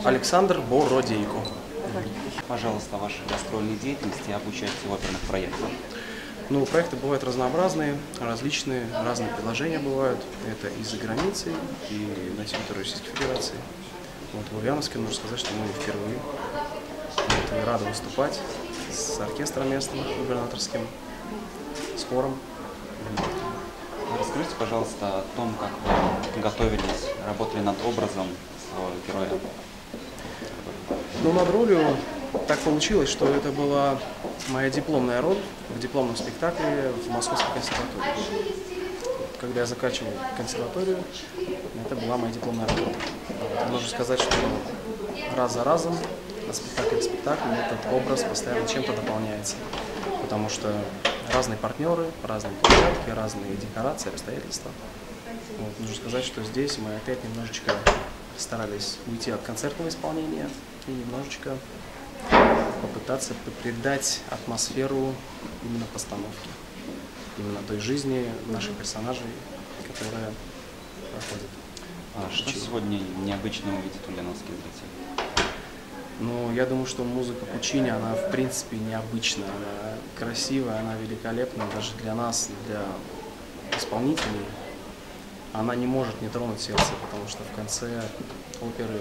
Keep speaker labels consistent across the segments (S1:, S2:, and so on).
S1: Александр Бородейко.
S2: Пожалуйста, ваши гастрольные деятельности и об участии в оперных проектах.
S1: Ну, проекты бывают разнообразные, различные, разные предложения бывают. Это и за границей, и на территории Российской Федерации. Вот в Ульяновске нужно сказать, что мы впервые. Вот, и рады выступать с оркестром местным, губернаторским, с хором.
S2: Расскажите, пожалуйста, о том, как вы готовились, работали над образом своего героя.
S1: Ну, над ролью так получилось, что это была моя дипломная роль в дипломном спектакле в Московской консерватории. Когда я заканчивал консерваторию, это была моя дипломная работа. Можно сказать, что раз за разом, от спектакля к спектаклю, этот образ постоянно чем-то дополняется. Потому что разные партнеры, разные площадки, разные декорации, обстоятельства. Вот, нужно сказать, что здесь мы опять немножечко старались уйти от концертного исполнения и немножечко попытаться придать атмосферу именно постановки, именно той жизни наших персонажей, которая проходит.
S2: Что сегодня необычно увидит ульяновский зритель?
S1: Ну, я думаю, что музыка Пучини, она в принципе необычная, она красивая, она великолепная, даже для нас, для исполнителей. Она не может не тронуть сердце, потому что в конце оперы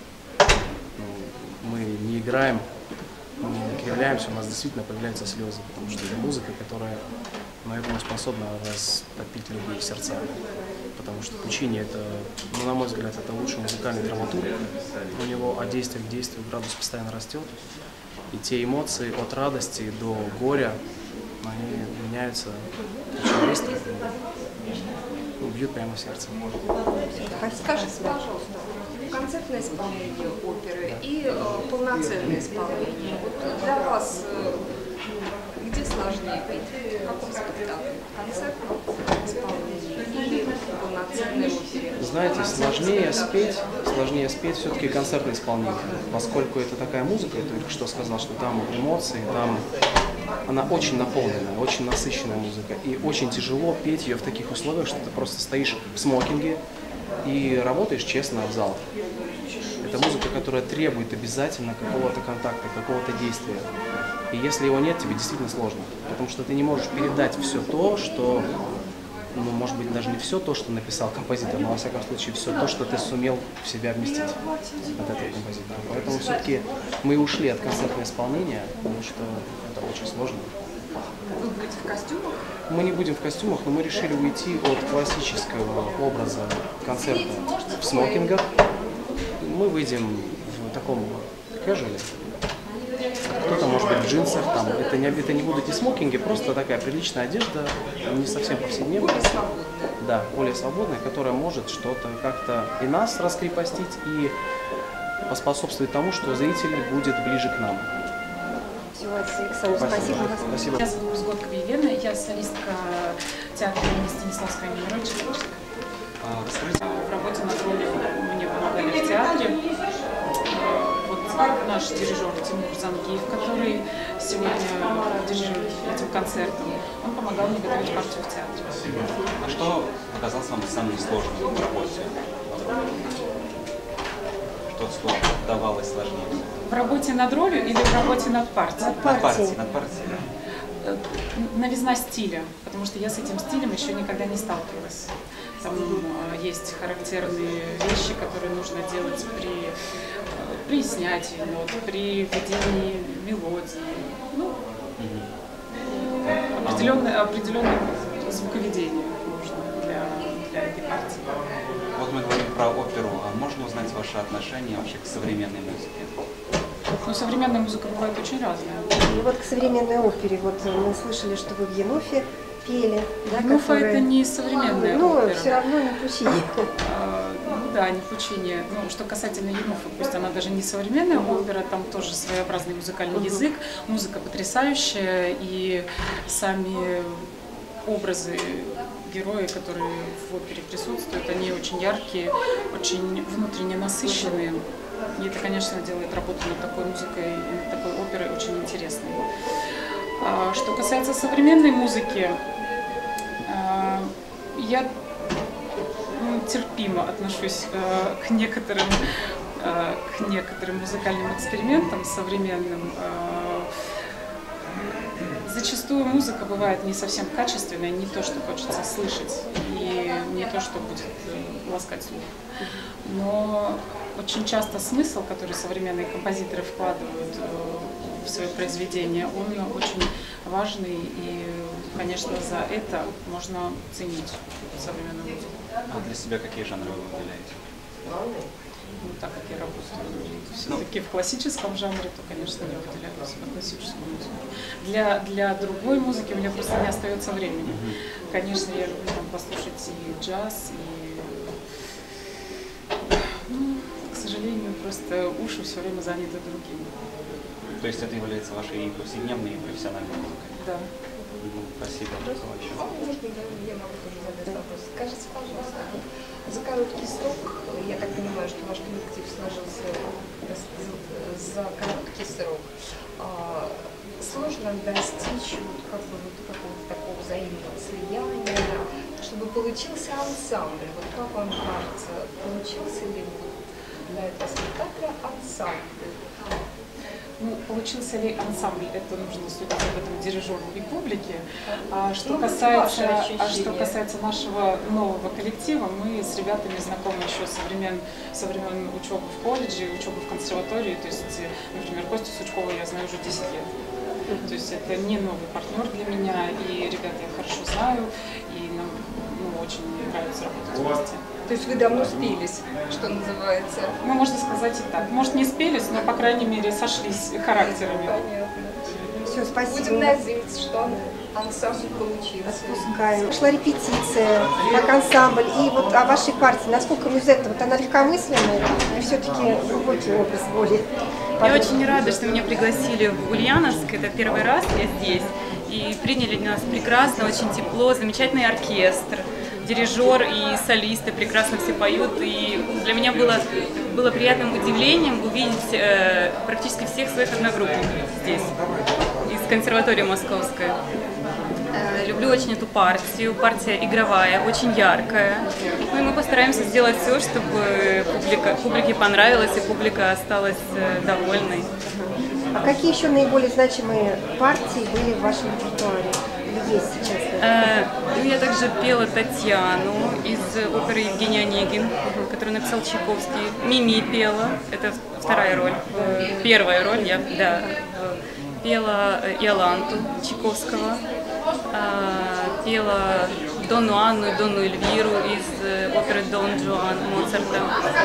S1: мы не играем, мы не кривляемся, у нас действительно появляются слезы, потому что это музыка, которая, я думаю, способна растопить любые сердца. Потому что Пучини, это, на мой взгляд, это лучший музыкальный драматург. У него от действия к действию градус постоянно растет. И те эмоции от радости до горя, они меняются очень быстро. Бьют прямо в сердце.
S3: Скажите, пожалуйста, концертное исполнение оперы и полноценное исполнение. Вот для вас где сложнее быть? В каком спектакле? Концертном исполнении или полноценной опере?
S1: Знаете, сложнее спеть все-таки концертное исполнение, поскольку это такая музыка, я только что сказал, что там эмоции, там она очень наполненная, очень насыщенная музыка, и очень тяжело петь ее в таких условиях, что ты просто стоишь в смокинге и работаешь честно в залах. Это музыка, которая требует обязательно какого-то контакта, какого-то действия. И если его нет, тебе действительно сложно, потому что ты не можешь передать все то, что, ну, может быть, даже не все то, что написал композитор, но, во всяком случае, все то, что ты сумел в себя вместить от этого композитора. Поэтому все-таки мы ушли от концертного исполнения, потому что это очень сложно.
S3: Вы будете в костюмах?
S1: Мы не будем в костюмах, но мы решили уйти от классического образа концерта в смокингах. Мы выйдем в таком casual. Кто-то, может быть, в джинсах, там, это не будут и смокинги, просто такая приличная одежда, не совсем повседневная.
S3: Более свободная.
S1: Да, более свободная, которая может что-то как-то и нас раскрепостить, и поспособствовать тому, что зритель будет ближе к нам.
S4: Все, Александр, спасибо.
S5: Меня зовут Узгодкова Елена, я солистка театра имени Станиславского Немировича. В работе над ролью мне помогали в театре. Вот наш дирижер Тимур Зангиев, который сегодня дирижирует этим концертом, он помогал мне готовить партию в театре.
S2: А что оказалось вам самым сложным в работе? Что давалось сложнее?
S5: В работе над ролью или в работе над партией?
S2: Над партией.
S5: Новизна стиля, потому что я с этим стилем еще никогда не сталкивалась. Там есть характерные вещи, которые нужно делать при снятии нот, при введении мелодии. Ну, определенное звуковедение нужно для этой партии.
S2: Вот мы говорим про оперу, а можно узнать ваше отношение вообще к современной музыке?
S5: Ну, современная музыка бывает очень разная.
S4: И вот к современной опере, вот мы слышали, что вы в Енофе пели. Да,
S5: Енофа это не современная опера.
S4: Ну, все равно не Пучини.
S5: Ну да, не Пучини. Ну, что касательно Енофа, пусть она даже не современная опера, там тоже своеобразный музыкальный язык, музыка потрясающая, и сами образы герои, которые в опере присутствуют, они очень яркие, очень внутренне насыщенные. И это, конечно, делает работу над такой музыкой и над такой оперой очень интересной. Что касается современной музыки, я терпимо отношусь к некоторым к некоторым музыкальным экспериментам современным. Зачастую музыка бывает не совсем качественная, не то, что хочется слышать, и не то, что будет ласкать слух. Но очень часто смысл, который современные композиторы вкладывают в свое произведение, он очень важный, и, конечно, за это можно ценить современную музыку.
S2: А для себя какие жанры вы выделяете?
S5: Ну, так как я работаю все-таки в классическом жанре, то, конечно, я выделяю себя классическую музыку. Для другой музыки у меня просто не остается времени. Конечно, я люблю там послушать и джаз, и, ну, к сожалению, просто уши все время заняты другим.
S2: То есть это является вашей повседневной и профессиональной музыкой?
S5: Да.
S2: Спасибо.
S3: Можно я могу тоже задать вопрос? Скажите, пожалуйста, за короткий срок, я так понимаю, что ваш коллектив сложился за короткий срок, сложно достичь какого-то такого взаимного слияния, чтобы получился ансамбль. Вот как вам кажется, получился ли для этого спектакля ансамбль?
S5: Ну, получился ли ансамбль, это нужно судить об этом дирижеру и публике. А что касается нашего нового коллектива, мы с ребятами знакомы еще со времен учебы в колледже, учебы в консерватории. То есть, например, Костю Сучкова я знаю уже 10 лет. То есть это не новый партнер для меня, и ребят я хорошо знаю, и нам очень нравится работать вместе.
S3: То есть вы давно спелись, что называется?
S5: Ну, можно сказать и так. Может, не спелись, но, по крайней мере, сошлись характерами.
S3: Понятно.
S4: Все, спасибо.
S3: Будем надеяться, что ансамбль получился.
S4: Отпускаем. Шла репетиция, как ансамбль. И вот о вашей партии, насколько Мюзетта, вот она легкомысленная и все-таки глубокий образ более?
S6: Я очень рада, что меня пригласили в Ульяновск. Это первый раз я здесь. И приняли нас прекрасно, очень тепло, замечательный оркестр. Дирижер и солисты прекрасно все поют, и для меня было приятным удивлением увидеть практически всех своих одногруппников здесь, из консерватории московской. Люблю очень эту партию, партия игровая, очень яркая. Ну и мы постараемся сделать все, чтобы публике понравилось и публика осталась довольной.
S4: А какие еще наиболее значимые партии были в вашем репертуаре? Есть сейчас?
S6: Я также пела Татьяну из оперы Евгений Онегин, которую написал Чайковский. Мими пела, это вторая роль. Первая роль я пела Иоланту Чайковского, пела Донну Анну и Донну Эльвиру из оперы Дон Жуан Моцарта.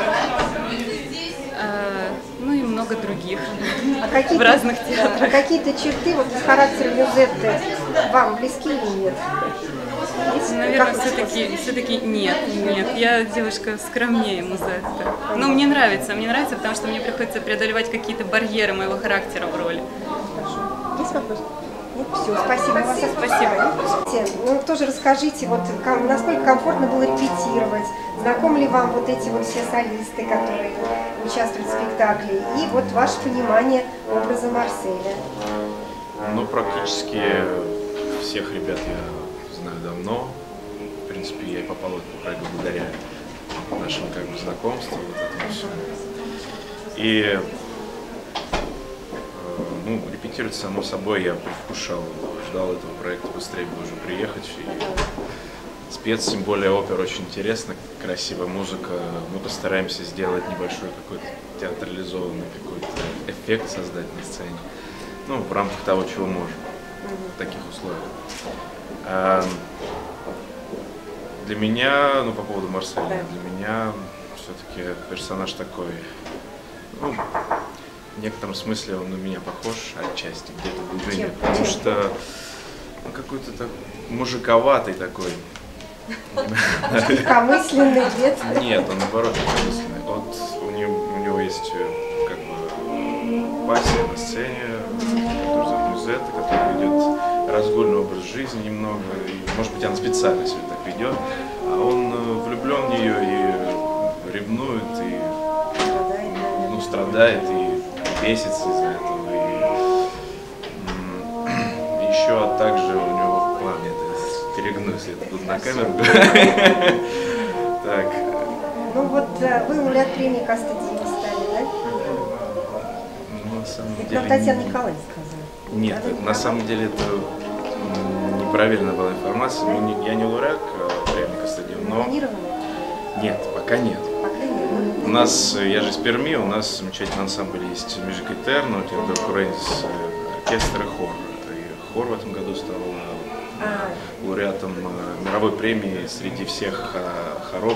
S6: Ну и много других в разных театрах.
S4: А какие-то черты вот из характера Мюзетты вам близки или нет?
S6: Наверное, все-таки нет. Я девушка скромнее Мюзетты. Но мне нравится, потому что мне приходится преодолевать какие-то барьеры моего характера в роли.
S4: Есть вопрос? Ну, все, спасибо.
S6: Спасибо.
S4: Ну, тоже расскажите, вот насколько комфортно было репетировать, знакомы ли вам вот эти вот все солисты, которые участвуют в спектакле, и вот ваше понимание образа Марселя?
S7: Ну, практически всех ребят я знаю давно. В принципе, я и попал в этот проект благодаря нашему знакомству, вот этому всему. И ну, репетировать, само собой, я предвкушал, ждал этого проекта, быстрее бы уже приехать. И спец, тем более опера очень интересно, красивая музыка. Мы постараемся сделать небольшой какой-то театрализованный какой-то эффект создать на сцене. Ну, в рамках того, чего можем, в таких условиях. Для меня, ну, по поводу Марселя, для меня все-таки персонаж такой, ну, в некотором смысле он на меня похож отчасти, где-то в глубине, потому что он какой-то так мужиковатый такой.
S4: Легкомысленный, нет?
S7: Нет, он наоборот легкомысленный. Вот у него есть как бы пассия на сцене, который зовут Мюзетта, который ведет разгульный образ жизни немного, и, может быть, она специально себя так ведет, а он влюблен в нее и ревнует, и ну, страдает, и бесится из-за этого. И еще также у него, ладно, это перегну, если это тут на камеру. Так.
S4: Ну вот вы лауреат премии Каста Дима стали, да?
S7: деле...
S4: Нам Татьяна Николаевна сказала.
S7: Нет, на самом деле это неправильная была информация. Я не лауреат премии Кастадио, но...
S4: Номинированы?
S7: Нет, пока нет.
S4: Пока нет.
S7: У нас, я же из Перми, у нас замечательный ансамбль есть Music Eterno, Теодор Куренис, оркестр и хор. И хор в этом году стал лауреатом мировой премии среди всех хоров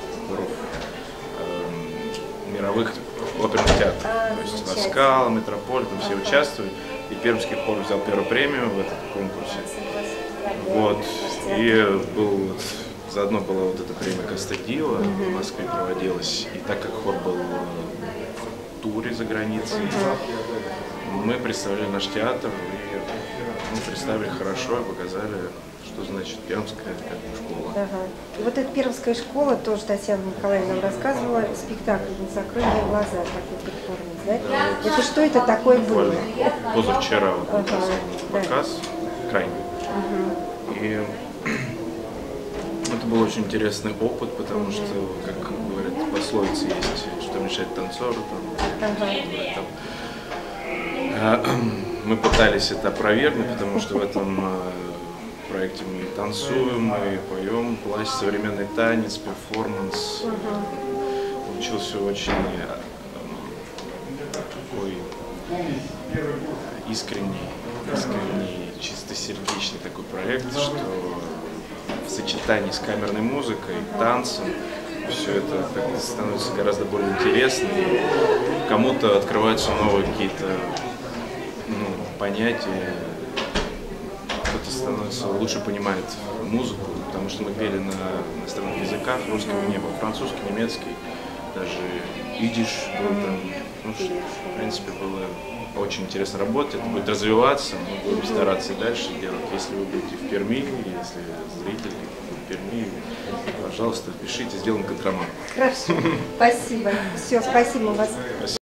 S7: мировых оперных театров. То есть Ласкала, Метрополь, там все участвуют. И пермский хор взял первую премию в этом конкурсе. Вот. И заодно была вот эта премия Кастадио, в Москве проводилась. И так как хор был в туре за границей, мы представляли наш театр и представили хорошо и показали, что значит пермская школа.
S4: Ага. И вот эта пермская школа, тоже Татьяна Николаевна нам рассказывала, спектакль «Закрой мне глаза», такой перформанс, да? Это что это такое было?
S7: Позавчера показ, крайний. И это был очень интересный опыт, потому что, как говорят, пословица есть, что мешает танцору. Мы пытались это опровергнуть, потому что в этом проекте мы танцуем, мы поем, плащ, современный танец, перформанс. Получился очень такой искренний, чистосердечный такой проект, что в сочетании с камерной музыкой, танцем, все это как-то становится гораздо более интересно. Кому-то открываются новые какие-то понятия, кто-то становится лучше понимает музыку, потому что мы пели на иностранных языках, русского не было, французский, немецкий, даже идиш был там. В принципе, было очень интересно работать, это будет развиваться, мы будем стараться и дальше делать. Если вы будете в Перми, если зрители в Перми, пожалуйста, пишите, сделаем контрамарку.
S4: Хорошо, спасибо. Все, спасибо вас.